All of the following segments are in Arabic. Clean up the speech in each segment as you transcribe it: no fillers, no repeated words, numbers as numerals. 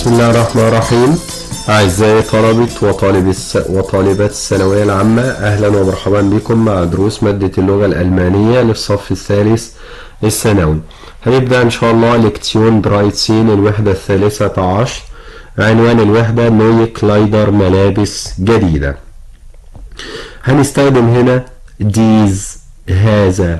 بسم الله الرحمن الرحيم. أعزائي طلبة وطالبات الثانوية العامة، أهلا ومرحبا بكم مع دروس مادة اللغة الألمانية للصف الثالث الثانوي. هنبدأ إن شاء الله لكتيون درايتسين الوحدة الثالثة عشر. عنوان الوحدة نوي كلايدر، ملابس جديدة. هنستخدم هنا ديز، هذا.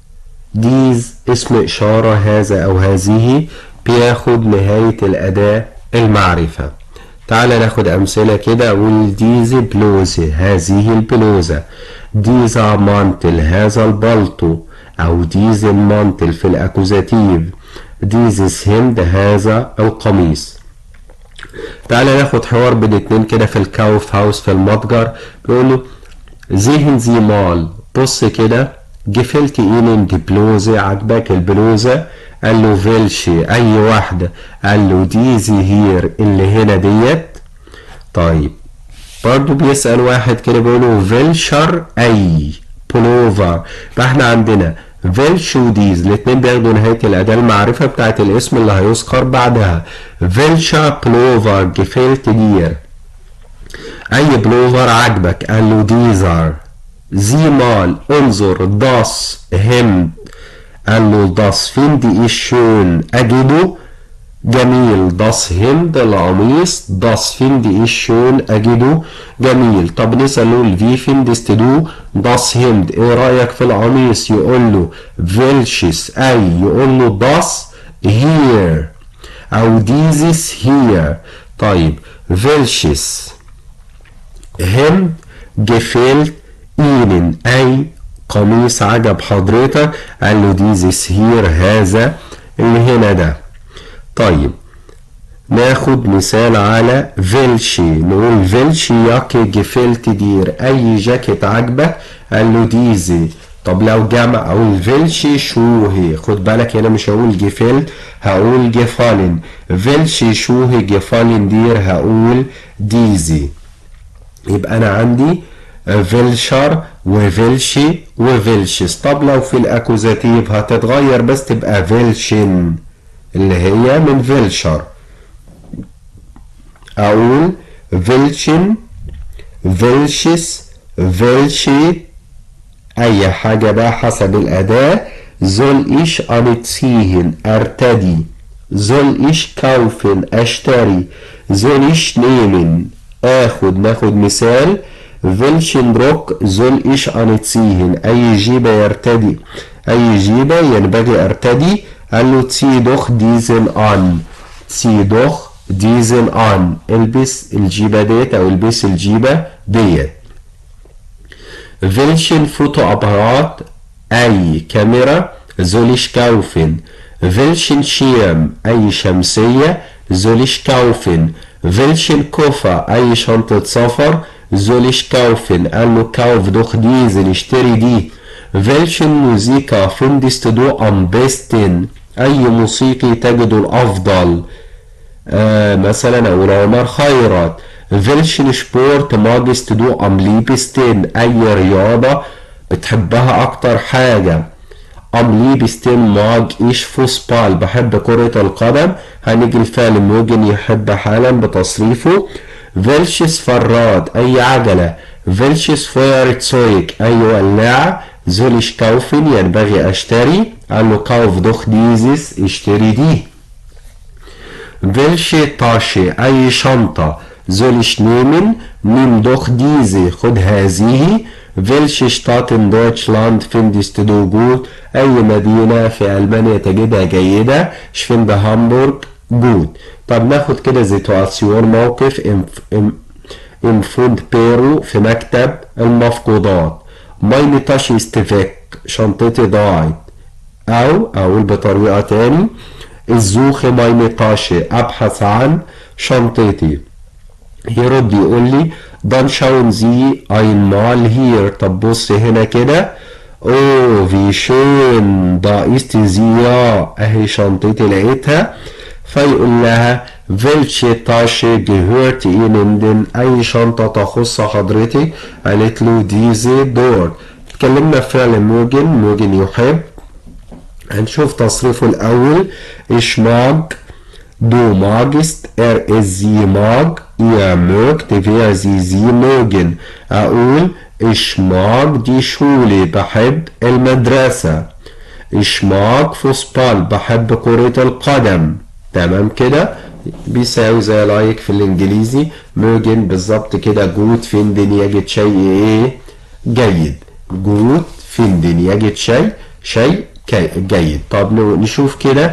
ديز اسم إشارة، هذا أو هذه بياخد نهاية الأداة المعرفة. تعال ناخد أمثلة كده. أقول ديزي بلوزة، هذه البلوزة. ديزا مانتل، هذا البلطو، أو ديزي مانتل في الأكوزاتيف. ديزيس هند، هذا القميص. تعال ناخد حوار بين اتنين كده في الكاوف هاوس في المتجر. بيقولوا زيهن زي مال، بص كده، جفلت إينن دي بلوزة، عجبك البلوزة؟ قال له فيلشي، أي واحدة؟ قال له ديزي هير، اللي هنا ديت. طيب برضو بيسأل واحد كده بيقوله فيلشر أي بلوفر. فاحنا عندنا فيلش وديز الاتنين بياخدوا نهاية الأداة المعرفة بتاعت الاسم اللي هيذكر بعدها. فيلشر بلوفر جفلت دير، أي بلوفر عجبك؟ قال له ديزر. زي مال، انظر. داس هند، قال له داس فين دي الشون، أجده جميل. داس هند القميص، داس فين دي الشون، أجده جميل. طب نسأله الفي فين دستدو داس هند، ايه رأيك في القميص؟ يقول له فيلشس أي، يقول له داس هير أو ديزيس هير. طيب فيلشس هند جفلت إينن، أي قميص عجب حضرتك؟ قال له ديزيس هير، هذا اللي هنا ده. طيب ناخد مثال على فيلشي. نقول فيلشي ياكي جفلت دير، أي جاكيت عجبك؟ قال له ديزي. طب لو جمع أقول فيلشي شوهي. خد بالك هنا مش هقول جفلت، هقول جفالن. فيلشي شوهي جفالن دير، هقول ديزي. يبقى أنا عندي فيلشر وفيلشي وفيلشس. طب لو في الأكوزاتيف هتتغير بس تبقى فيلشن اللي هي من فيلشر. أقول فيلشن، فيلشس، فيلشي، أي حاجة بقى حسب الأداة. زول إيش أنتسيهن، أرتدي. زول إيش كاوفن، أشتري. زول إيش نيمن، آخد. ناخد مثال فيلشن بروك زول إيش أنتسيهن، أي جيبة يرتدي، أي جيبة ينبغي أرتدي. قال له تسي دوخ ديزن آن، تسي دوخ ديزن آن، البس الجيبة ديت أو البس الجيبة ديت. فيلشن فوتو أبارات، أي كاميرا، زوليش كاوفن. فيلشن شيم، أي شمسية، زوليش كاوفن. فيلشن كوفا، أي شنطة سفر، زوليش كاوفن. قال له كاوف دوخ ديزن، اشتري دي. فيلشن موسيقى فندست دو أم بيستن، أي موسيقي تجد الأفضل؟ مثلا أقول عمر خيرت. فيلشن شبورت ماجست دو أم ليبستن، أي رياضة بتحبها أكتر حاجة؟ أم ليبستن ماج إيش فوسبال، بحب كرة القدم. هنيجي الفعل موجن يحب حالا بتصريفه. فيلشس فراد، أي عجلة. فيلشس فويرتسويك، أي ولاعة. زوليش كاوفن، ينبغي أشتري. قال له كاوف دوخ ديزيس، اشتري دي. فيلشي تاشي، أي شنطة. زوليش نيمن، نيم دوخ ديزي، خد هذه. فيلشي شتاتن دويتشلاند فيندست دو جود، أي مدينة في ألمانيا تجدها جيدة؟ شفند هامبورغ جود. طب ناخد كده سيتواسيون، موقف. ام فوند بيرو، في مكتب المفقودات. مايني تاشي استفك، شنطتي ضاعت. أو أقول بطريقة تاني الزوخي مايني تاشي، أبحث عن شنطتي. يرد يقول لي دان شاون زي اين مال هير، طب بص هنا كده. اوه في شون دا است زيا، اهي شنطتي لقيتها. فيقول لها فيلشي تاشي جهورت إينندن، أي شنطة تخص حضرتك؟ قالت له ديزي دور. اتكلمنا في فعل موجن، موجن يحب. هنشوف تصريفه الأول. إشماج Du magst, ist sie mag, ihr mögt, wir sie mögen. أقول ich mag die Schule بحب المدرسة. ich mag فوسبال بحب كرة القدم. تمام كده بيساوي زي لايك في الانجليزي. موجن بالظبط كده. جود فيندن يجد شيء ايه جيد. جود فيندن يجد شيء جيد. طب نشوف كده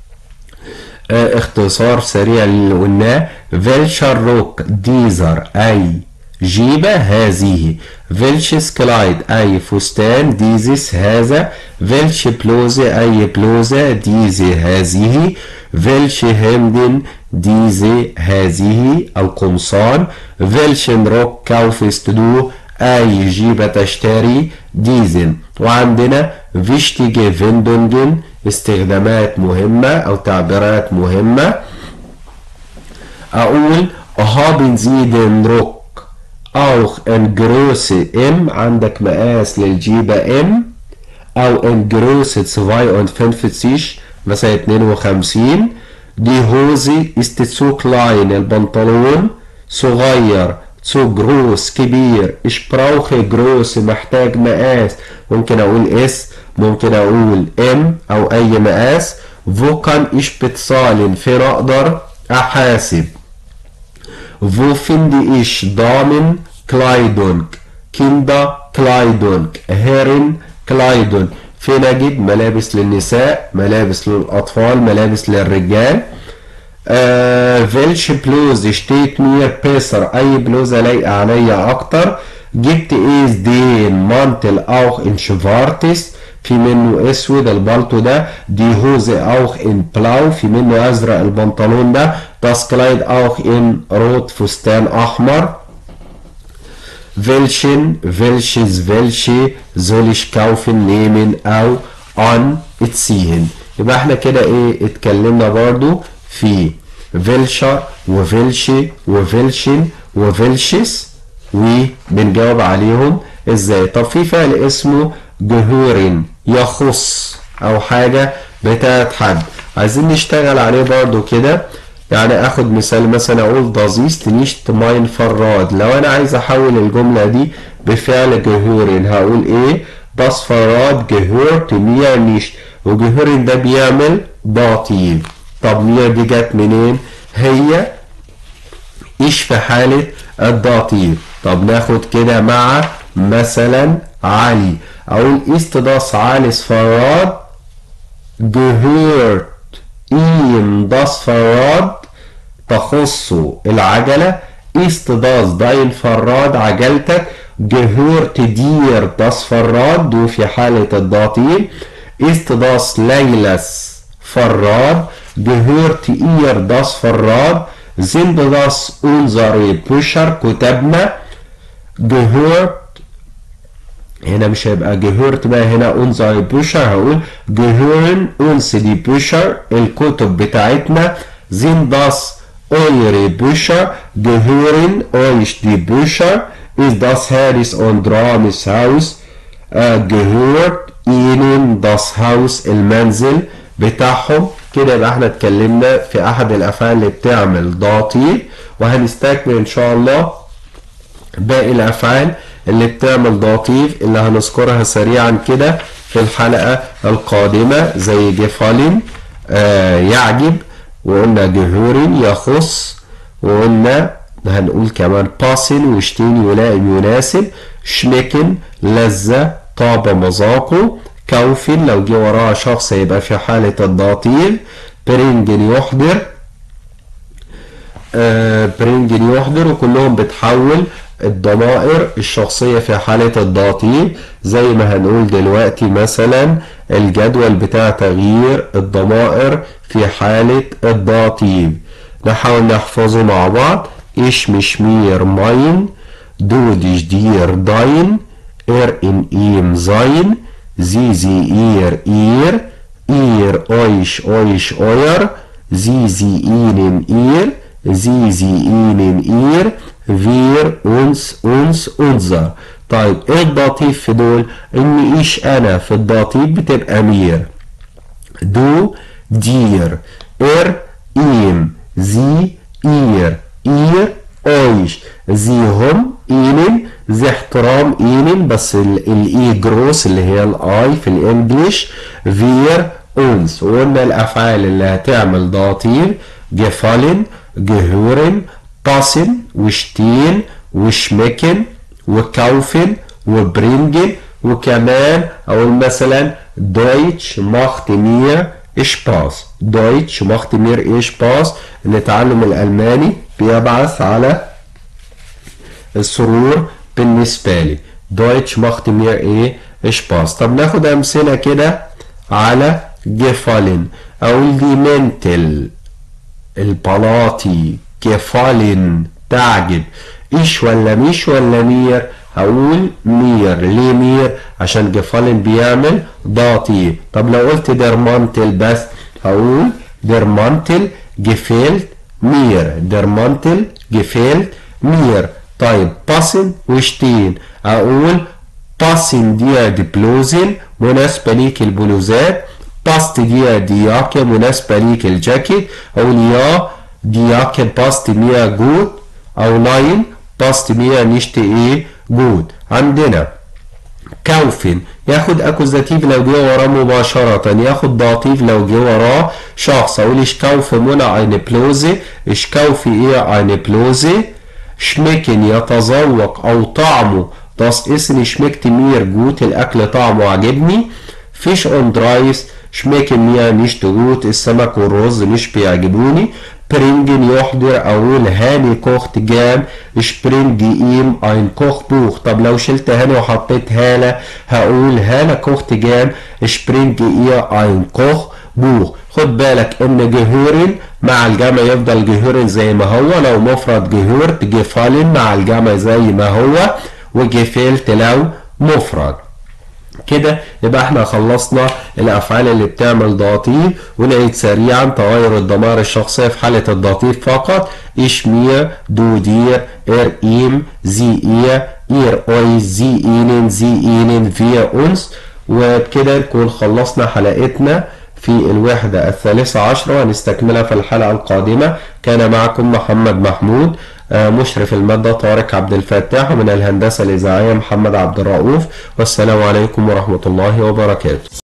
اختصار سريع اللي قلناه. welcher Rock dieser أي جيبة هذه. welches Kleid أي فستان. dieses هذا. welche Bluse أي بلوزة. diese هذه. welche Hemden diese هذه القمصان. welchen Rock kaufst du أي جيبة تشتري. diesen. وعندنا wichtige Wendungen استخدامات مهمة أو تعبيرات مهمة. أقول haben Sie den Rock auch in Größe M. عندك مقاس للجيبة M أو in Größe 52 مثلا 52. Die Hose ist zu klein. البنطلون صغير. zu groß كبير. ich brauche Größe محتاج مقاس. ممكن أقول S ممكن أقول M أو أي مقاس. wo kann ich bezahlen فين أقدر أحاسب. wo finde ich Damenkleidung Kinderkleidung Herrenkleidung. فين أجد ملابس للنساء ملابس للأطفال ملابس للرجال. welche Bluse steht mir besser أي بلوزة لايقة عليا أكتر. gibt es den Mantel auch in schwarz في منه اسود البلطو ده. die Hose auch in blau في منه ازرق البنطلون ده. das Kleid auch in rot فستان احمر. welchen welches welche soll ich kaufen nehmen او anziehen. يبقى احنا كده ايه اتكلمنا برضو في welcher وفيلشي وفيلشن وفيلشس وبنجاوب عليهم ازاي. طب في فعل اسمه gehören يخص او حاجة بتاعت حد عايزين نشتغل عليه برضو كده. يعني اخد مثال مثلا اقول das ist nicht mein Fahrrad. لو انا عايز احول الجملة دي بفعل gehören هقول ايه. das Fahrrad gehört mir nicht. وgehören ده بيعمل ضاتيب. طب mir دي جت منين. هي ايش في حالة الضاتيب. طب ناخد كده مع مثلا علي. اقول ist das alles Fahrrad gehört ihm das Fahrrad تخص العجلة. ist das dein Fahrrad عجلتك. gehört dir das Fahrrad دو في حالة الضاتيب. ist das Leilas Fahrrad gehört ihr das Fahrrad. sind das unsere Bücher كتبنا. gehört هنا مش هيبقى gehört بقى هنا unsere Bücher هقول gehören uns die Bücher الكتب بتاعتنا. sind das eure Bücher gehören euch die Bücher. ist das Harris und Ramis Haus gehört ihnen das Haus المنزل بتاعهم. كده يبقى احنا اتكلمنا في احد الافعال اللي بتعمل ضاتيب وهنستكمل ان شاء الله باقي الافعال اللي بتعمل ضاتيب اللي هنذكرها سريعا كده في الحلقة القادمة زي جفالين يعجب. وقلنا جهورين يخص. وقلنا هنقول كمان باسن وشتين يلائم يناسب. شميكن لذة طاب مذاقه. كوفن لو جه وراها شخص يبقى في حالة الضاتيب. برينجن يحضر. برينجن يحضر. وكلهم بتحول الضمائر الشخصية في حالة الضاتيب زي ما هنقول دلوقتي مثلا الجدول بتاع تغيير الضمائر في حالة الضاتيب. نحاول نحفظه مع بعض. ich mich mir mein du dich dir dein in ihm sein sie ihr euch euer sie ihnen ihr sie ihnen ihr wir uns unser. طيب ايه الضاتيب في دول. ان ايش انا في الضاتيب بتبقى مير. دو دير ihm, sie, ihr, euch. sie هم ihnen، ذي احترام ihnen بس الاي جروس اللي هي الاي في الانجليش. wir uns. وقلنا الافعال اللي هتعمل ضاتير gefallen، gehören، passen وstehen وschmecken وkaufen وbringen. وكمان اقول مثلا Deutsch macht mir Spaß. Deutsch macht mir Spaß. ان تعلم الالماني بيبعث على السرور بالنسبة لي. Deutsch macht mir Spaß. طب ناخد امثلة كده على gefallen. اقول دي منتل البلاطي gefallen تعجب. ايش ولا مش ولا مير؟ هقول مير. ليه مير؟ عشان gefallen بيعمل ضاتي. طب لو قلت der Mantel بس هقول der Mantel gefällt mir. der Mantel gefällt mir. طيب passen وشتين اقول passen dir die Blusen مناسبة ليك البلوزات. passt dir die Jacke مناسبة ليك الجاكيت. اقول ja die Jacke passt mir gut. او nein passt mir nicht gut. عندنا kaufen ياخد اكوزاتيف لو جه وراه مباشرة، ياخد ضاتيف لو جه وراه شخص. اقول ich kaufe Mona eine Bluse. ich kaufe ihr eine Bluse. schmecken يتذوق او طعمه das Essen schmeckt mir gut. الاكل طعمه عجبني. fish und Reis schmecken mir nicht gut. السمك والرز مش بيعجبوني. bringen يحضر اقول هاني كوخت جام. ich bringe ihm ein Kochbuch. طب لو شلت هاني وحطيت هالة هقول هالة كوخت جام. ich bringe ihr ein Kochbuch. خد بالك ان جهورن مع الجمع يفضل جهورن زي ما هو. لو مفرد جهورت جفالن مع الجمع زي ما هو. وجفلت لو مفرد. كده يبقى احنا خلصنا الافعال اللي بتعمل ضاتيف. ونعيد سريعا تغير الضمائر الشخصيه في حاله الضاتيف فقط. ich mir du dir ihm sie ihr euch sie ihnen wir uns. وبكده نكون خلصنا حلقتنا في الوحدة 13. ونستكملها في الحلقة القادمة. كان معكم محمد محمود، مشرف المادة طارق عبد الفتاح، ومن الهندسة الإذاعية محمد عبد الرؤوف. والسلام عليكم ورحمة الله وبركاته.